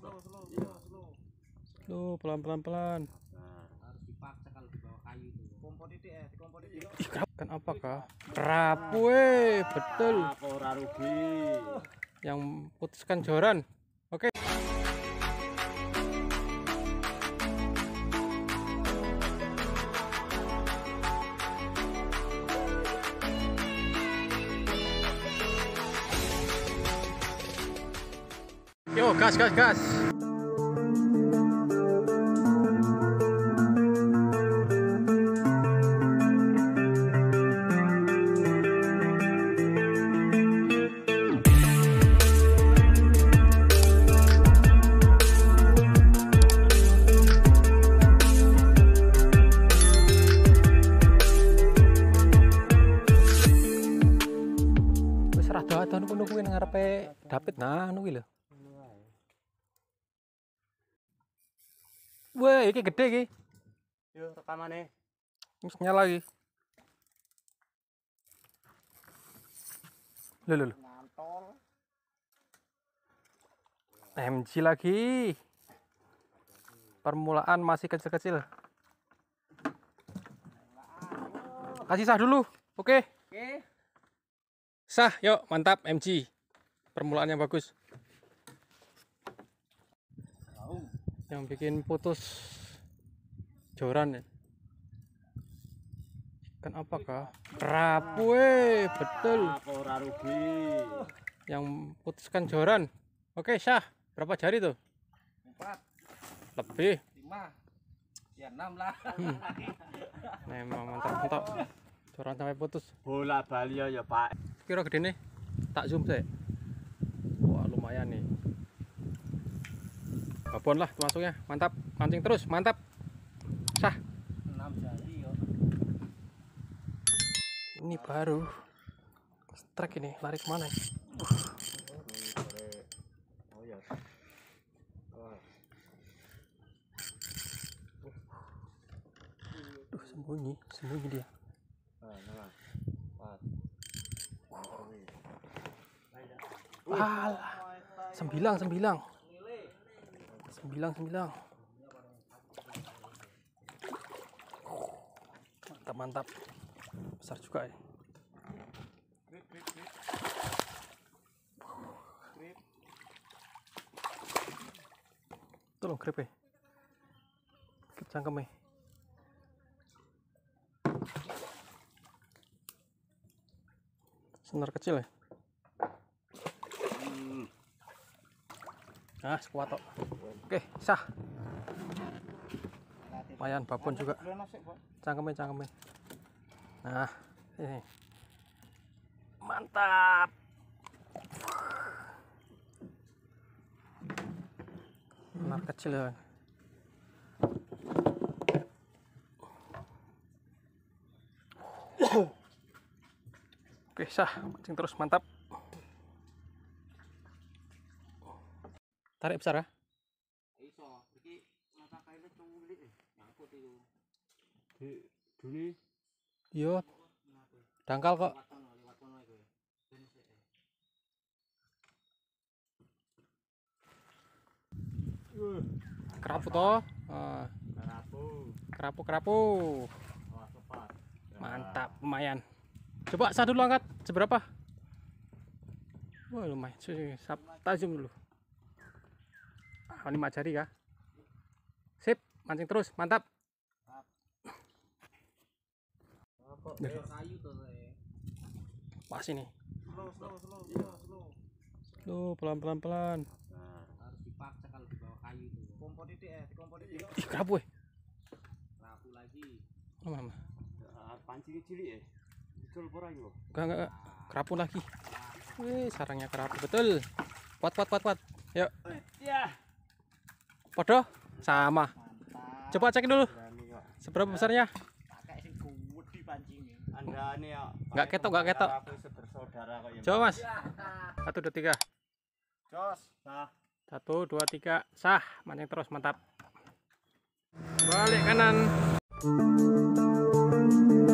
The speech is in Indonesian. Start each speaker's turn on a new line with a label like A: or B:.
A: Slow, pelan-pelan.
B: Harus dipaksa kalau di bawah kayu itu. Kompor titik kompor titik.
A: Ih, kerap kan apakah? Kerap, betul.
B: Ora rugi.
A: Yang putuskan joran. Oke. Yo, gas. Wis rada anu kono kuwi nang ngarepe David nah anu kuwi lho. Wah, iki gede iki.
B: Yo rekamane.
A: Wis nyala iki. Lho.
B: Mantol.
A: MG lagi. Permulaan masih kecil-kecil. Kasih sah dulu. Oke.
B: Oke.
A: Sah, yuk, mantap MG. Permulaan yang bagus. Yang bikin putus joran ya. Kan apakah? Kerap, betul.
B: Ora rugi.
A: Yang putuskan joran. Oke, sah. Berapa jari tuh?
B: 4,
A: Lebih.
B: 5. Ya 6 lah.
A: Memang mantap. Joran sampai putus.
B: Bola Bali ya, Pak.
A: Kira gede nih. Tak zoom saya. Wah, lumayan nih. Babon lah termasuknya. Mantap. Mancing terus. Mantap. Sah.
B: 6 jari yo.
A: Ini baru strike ini. Lari kemana?
B: Oh ya.
A: Duh, sembunyi dia. Alah. 9. Mantap. Besar juga ya. Tolong grip ya. Cangkem ya. Senar kecil ya. Nah, sekuat tok. Oke, sah. Lumayan babon juga. Cangkemnya. Nah, ini. Mantap. Senar kecil ya. Oke, sah. Mancing terus, mantap. Tarik besar ya?
B: Iso, iki mata kaine culik nyangkut itu.
A: Duli. Yo. Dangkal kok.
B: Liwat kono iku.
A: Kerapu toh. Kerapu. Mantap, lumayan. Coba sah dulu angkat. Seberapa? Wah, lumayan. Tajam dulu. 5 jari ya. Sip, mancing terus, mantap. Pas ini. Slow, pelan-pelan.
B: Harus dipaksa kalau di bawah kayu itu. Kompor titik
A: Ih, kerapu
B: Rapu lagi.
A: Mama.
B: Pancing cilik Betul pora iku.
A: Enggak. Kerapu lagi. Sarangnya kerapu betul. Kuat. Yuk.
B: Ya.
A: Podo sama. Coba cek dulu. Seberapa besarnya?
B: Pakai sing gede pancingnya. Andane ya.
A: Enggak ketok.
B: Bersaudara kok ya.
A: Coba, Mas. 1 2 3.
B: Jos. Nah.
A: 1 2 3. Sah, mancing terus, mantap. Balik kanan.